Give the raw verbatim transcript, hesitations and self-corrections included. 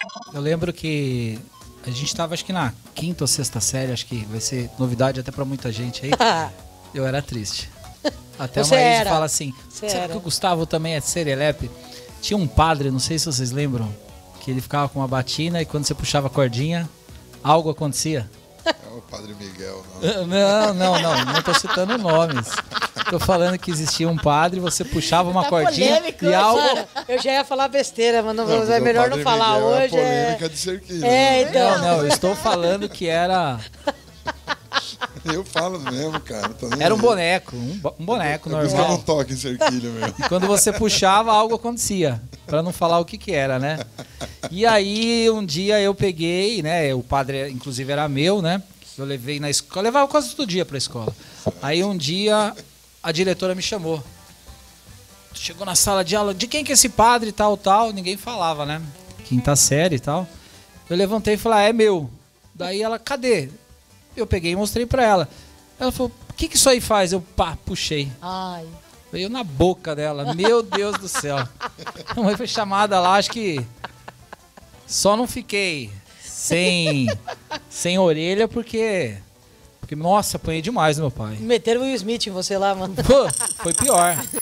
Eu lembro que a gente tava, acho que na quinta ou sexta série, acho que vai ser novidade até pra muita gente aí. Eu era triste. Até Você uma ex era. fala assim, Você será era. que o Gustavo também é serelepe? Tinha um padre, não sei se vocês lembram, que ele ficava com uma batina e quando você puxava a cordinha, algo acontecia. É o Padre Miguel, não. Não, não, não, não tô citando nomes. Tô falando que existia um padre, você puxava uma Tá cordinha polêmico, e algo... cara. Eu já ia falar besteira, mas não, Não, é mas o melhor Padre não falar Miguel hoje. É É... polêmica de cerquilho. É, né? então. Não, não, eu estou falando que era... Eu falo mesmo, cara. Tô nem Era um aí. boneco, um, bo- um boneco É por isso que eu normal. não toco em cerquilho mesmo. E quando você puxava, algo acontecia. Pra não falar o que que era, né? E aí, um dia eu peguei, né? O padre, inclusive, era meu, né? Eu levei na escola, eu levava quase todo dia pra escola. Aí um dia, a diretora me chamou. Chegou na sala de aula, de quem que é esse padre, tal, tal? Ninguém falava, né? Quinta série e tal. Eu levantei e falei, ah, é meu. Daí ela, cadê? Eu peguei e mostrei pra ela. Ela falou, o que que isso aí faz? Eu, pá, puxei. Ai. Veio na boca dela. Meu Deus do céu. A mãe foi chamada lá, acho que só não fiquei sem, sem orelha porque, porque, nossa, apanhei demais do meu pai. Meteram o Will Smith em você lá, mano. Pô, foi pior.